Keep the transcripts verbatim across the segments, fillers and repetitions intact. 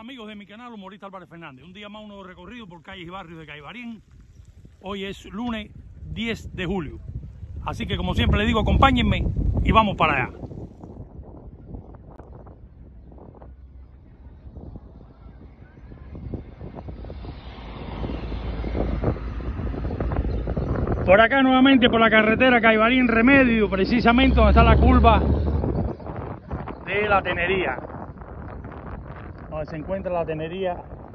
amigos de mi canal, Humorista Álvarez Fernández. Un día más, uno recorrido por calles y barrios de Caibarín. Hoy es lunes diez de julio. Así que, como siempre les digo, acompáñenme y vamos para allá. Por acá nuevamente por la carretera Caibarín Remedio, precisamente donde está la curva de la Tenería, donde se encuentra la Tenería.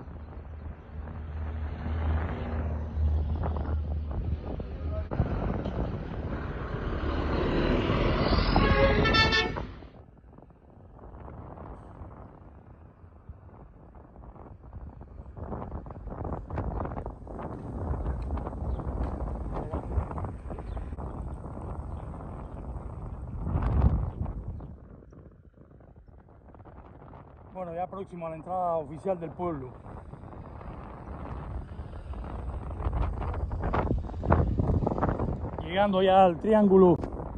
Bueno, ya próximo a la entrada oficial del pueblo. Llegando ya al triángulo,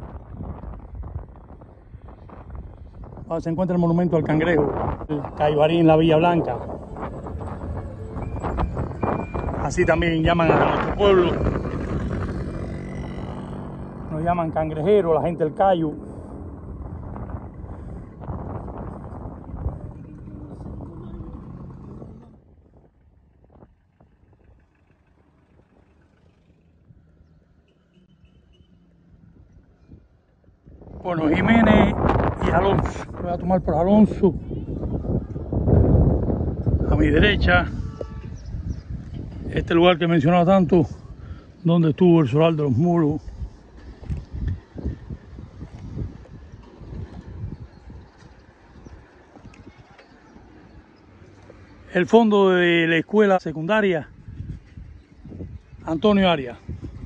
donde se encuentra el monumento al cangrejo, el Caibarín, la Villa Blanca. Así también llaman a nuestro pueblo. Nos llaman cangrejero, la gente del Cayo. Bueno, Jiménez y Alonso. Voy a tomar por Alonso. A mi derecha, este lugar que he mencionado tanto, donde estuvo el solar de los mulos. El fondo de la escuela secundaria Antonio Arias.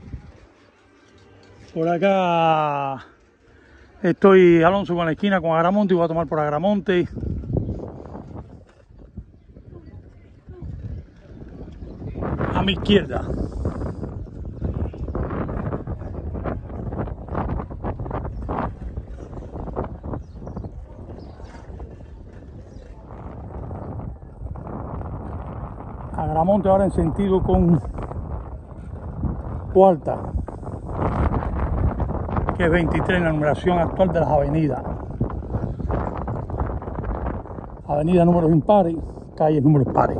Por acá estoy Alonso con la esquina con Agramonte y voy a tomar por Agramonte. A mi izquierda. Agramonte ahora en sentido con Cuarta, que es veintitrés en la numeración actual de las avenidas. Avenida números impares, calles números pares.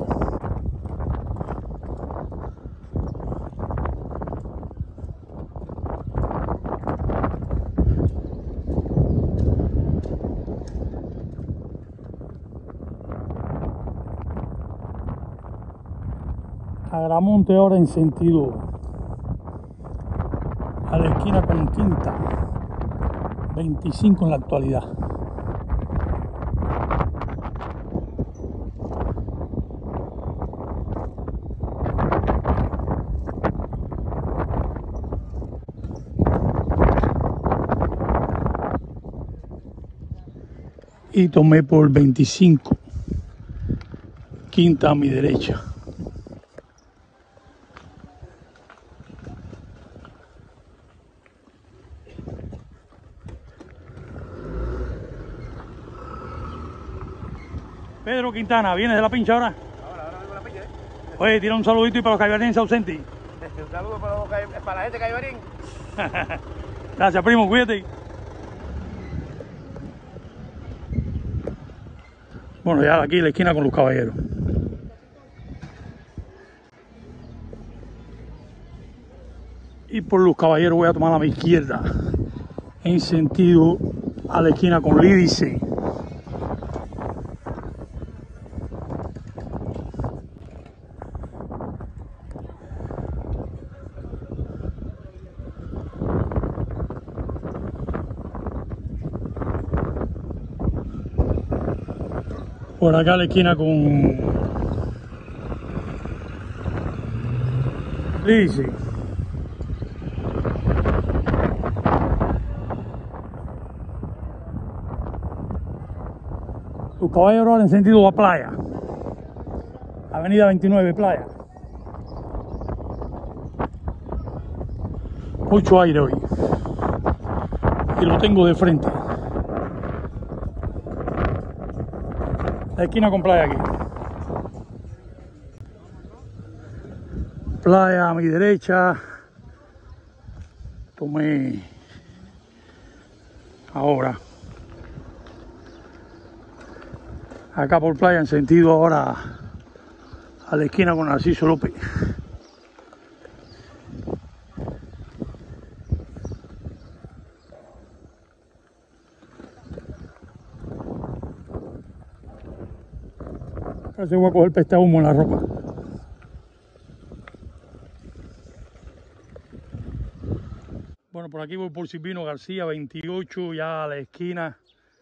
Agramonte ahora en sentido a la esquina con Quinta, veinticinco en la actualidad. Y tomé por veinticinco, Quinta a mi derecha. Pedro Quintana, ¿vienes de la pincha ahora? Ahora, ahora vengo a la pincha, ¿eh? Oye, tira un saludito y para los caibarenses ausentes. Un saludo para, los, para la gente de Caibarín. Gracias, primo, cuídate. Bueno, ya aquí en la esquina con los caballeros. Y por los caballeros voy a tomar a mi izquierda, en sentido a la esquina con Lídice. Por acá a la esquina con Lídice. Los caballeros ahora en sentido a Playa, avenida veintinueve, Playa. Mucho aire hoy y lo tengo de frente. La esquina con Playa aquí. Playa a mi derecha. Tomé ahora. Acá por playa en sentido ahora a la esquina con Narciso López. Acá se voy a coger peste humo en la ropa. Bueno, por aquí voy por Silvino García, veintiocho, ya a la esquina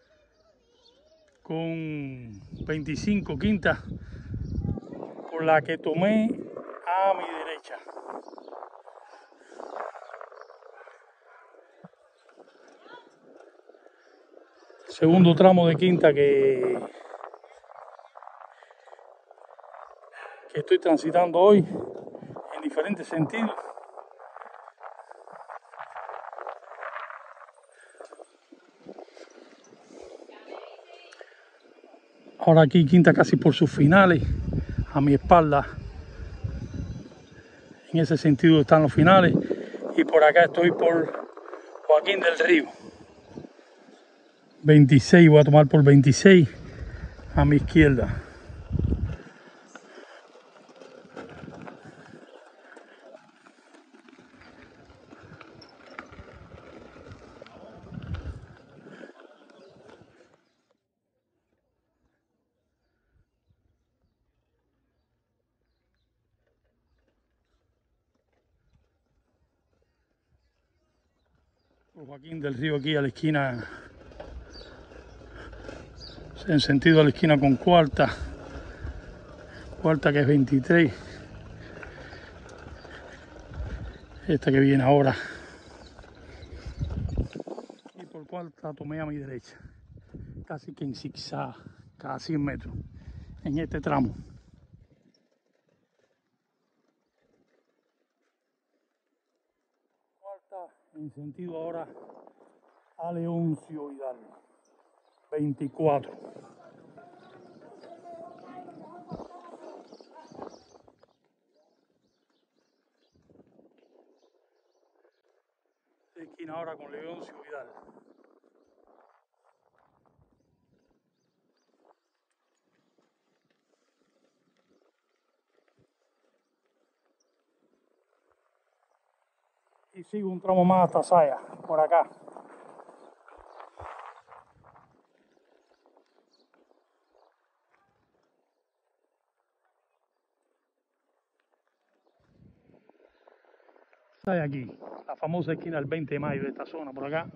con veinticinco, quinta, por la que tomé a mi derecha. Segundo tramo de quinta que, que estoy transitando hoy en diferentes sentidos. Ahora aquí quinta casi por sus finales, a mi espalda, en ese sentido están los finales, y por acá estoy por Joaquín del Río, veintiséis, voy a tomar por veintiséis a mi izquierda. Joaquín del Río aquí a la esquina, en sentido a la esquina con cuarta, cuarta que es veintitrés, esta que viene ahora, y por cuarta tomé a mi derecha, casi que en zigzag, cada cien metros, en este tramo. En sentido ahora a Leoncio Hidalgo, veinticuatro. De esquina ahora con Leoncio Hidalgo. Y sigo un tramo más hasta Saya, por acá. Saya aquí, la famosa esquina del veinte de mayo de esta zona, por acá.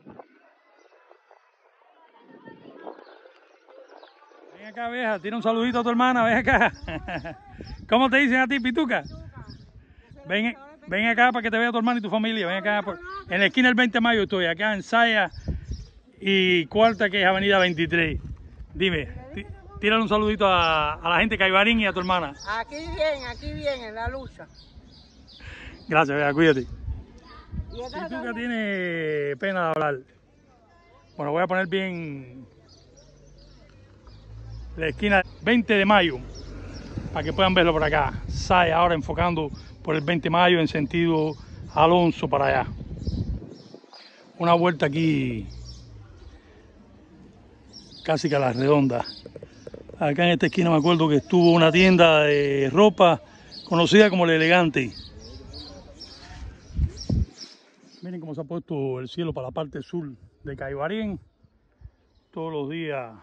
Ven acá, vieja, tiene un saludito a tu hermana, ven acá. ¿Cómo te dicen a ti, Pituca? Ven, ven acá para que te vea tu hermano y tu familia. Ven acá, por, en la esquina del veinte de mayo estoy, acá en Saya y cuarta que es avenida veintitrés. Dime, tírale un saludito a, a la gente de Caibarín y a tu hermana. Aquí bien, aquí bien, en la lucha. Gracias, vea, cuídate. ¿Y esta Pituca tiene pena de hablar. Bueno, voy a poner bien la esquina veinte de mayo para que puedan verlo por acá. Saya ahora enfocando por el veinte de mayo en sentido Alonso para allá. Una vuelta aquí casi que a la redonda. Acá en esta esquina me acuerdo que estuvo una tienda de ropa conocida como El Elegante. Miren cómo se ha puesto el cielo para la parte sur de Caibarín. Todos los días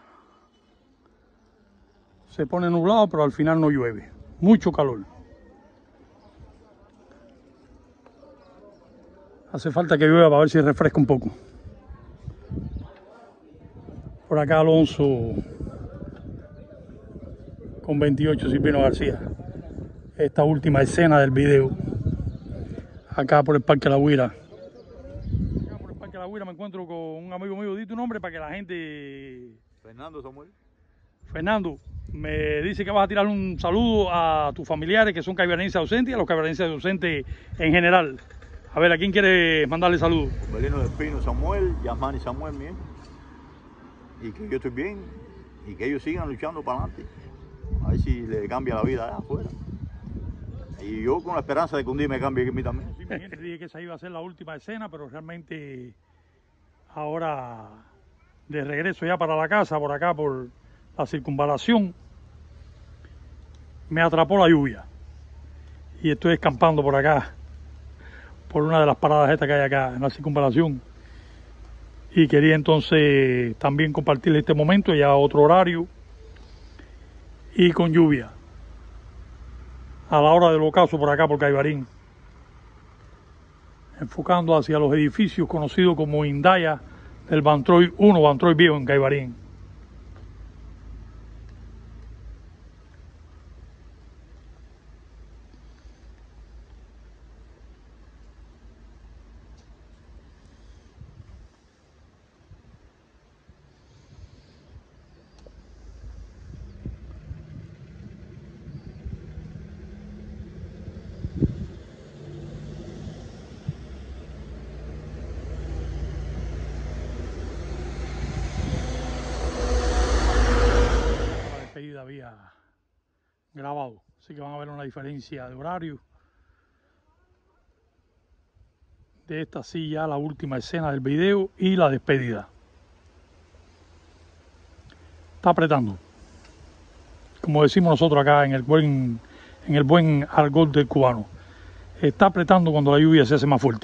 se pone nublado, pero al final no llueve. Mucho calor. Hace falta que llueva para ver si refresca un poco. Por acá Alonso con veintiocho, Silvino García. Esta última escena del video. Acá por el Parque La Guira. Acá por el Parque La Guira me encuentro con un amigo mío. Di tu nombre para que la gente... Fernando Samuel. Fernando, me dice que vas a tirar un saludo a tus familiares que son caibarenses ausentes y a los caibarenses ausentes en general. A ver, ¿a quién quieres mandarle saludos? Belino del Pino Samuel, Yasmani Samuel, bien. Y que yo estoy bien y que ellos sigan luchando para adelante. A ver si le cambia la vida allá afuera. Y yo con la esperanza de que un día me cambie a mí también. Sí, mi gente, dije que esa iba a ser la última escena, pero realmente ahora de regreso ya para la casa, por acá, por la circunvalación, me atrapó la lluvia. Y estoy escampando por acá, por una de las paradas estas que hay acá en la circunvalación. Y quería entonces también compartir este momento, ya a otro horario y con lluvia, a la hora del ocaso por acá por Caibarín, enfocando hacia los edificios conocidos como Indaya del Bantroy uno, Bantroy Viejo en Caibarín. Había grabado, así que van a ver una diferencia de horario. De esta sí ya la última escena del video y la despedida. Está apretando, como decimos nosotros acá en el buen en el buen argot del cubano. Está apretando cuando la lluvia se hace más fuerte.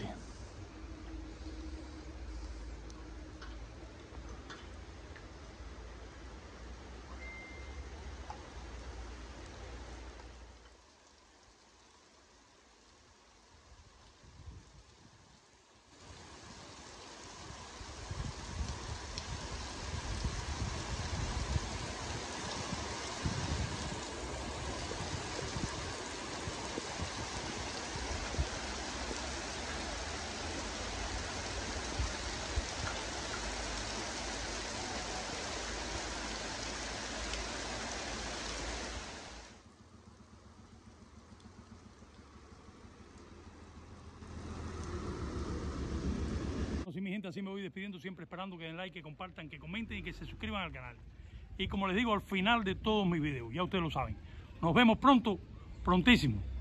Así mi gente, así me voy despidiendo, siempre esperando que den like, que compartan, que comenten y que se suscriban al canal. Y como les digo al final de todos mis videos, ya ustedes lo saben. Nos vemos pronto, prontísimo.